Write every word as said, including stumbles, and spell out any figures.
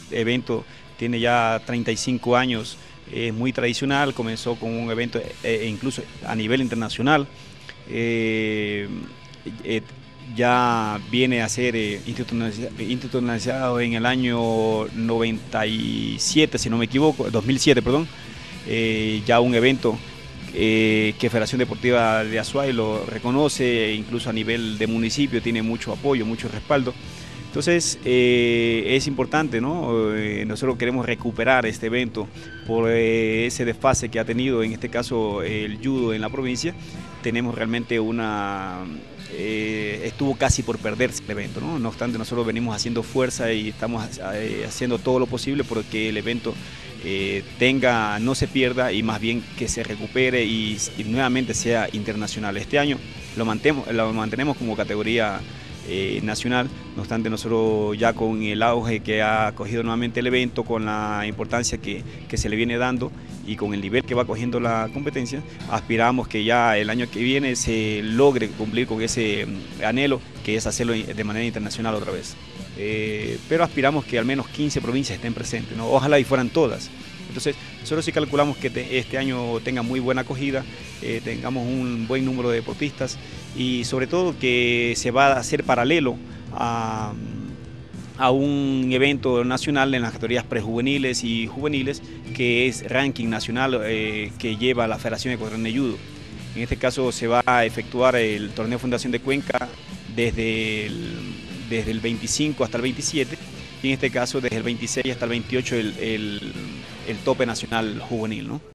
evento tiene ya treinta y cinco años, es muy tradicional, comenzó con un evento eh, incluso a nivel internacional. Eh, eh, ya viene a ser eh, institucionalizado en el año noventa y siete, si no me equivoco, dos mil siete, perdón, eh, ya un evento eh, que Federación Deportiva de Azuay lo reconoce, incluso a nivel de municipio tiene mucho apoyo, mucho respaldo. Entonces eh, es importante, ¿no? Eh, nosotros queremos recuperar este evento por eh, ese desfase que ha tenido, en este caso el judo en la provincia. Tenemos realmente una... Eh, estuvo casi por perderse el evento, ¿no? No obstante, nosotros venimos haciendo fuerza y estamos eh, haciendo todo lo posible porque el evento eh, tenga, no se pierda y más bien que se recupere y, y nuevamente sea internacional. Este año lo mantenemos, lo mantenemos como categoría Eh, nacional. No obstante, nosotros ya con el auge que ha cogido nuevamente el evento, con la importancia que, que se le viene dando y con el nivel que va cogiendo la competencia, aspiramos que ya el año que viene se logre cumplir con ese anhelo, que es hacerlo de manera internacional otra vez. Eh, pero aspiramos que al menos quince provincias estén presentes, ¿no? Ojalá y fueran todas. Entonces, nosotros sí calculamos que te, este año tenga muy buena acogida, eh, tengamos un buen número de deportistas y sobre todo que se va a hacer paralelo a, a un evento nacional en las categorías prejuveniles y juveniles, que es ranking nacional eh, que lleva la Federación Ecuatoriana de Judo. En este caso se va a efectuar el torneo Fundación de Cuenca desde el, desde el veinticinco hasta el veintisiete, y en este caso desde el veintiséis hasta el veintiocho el, el, el tope nacional juvenil, ¿no?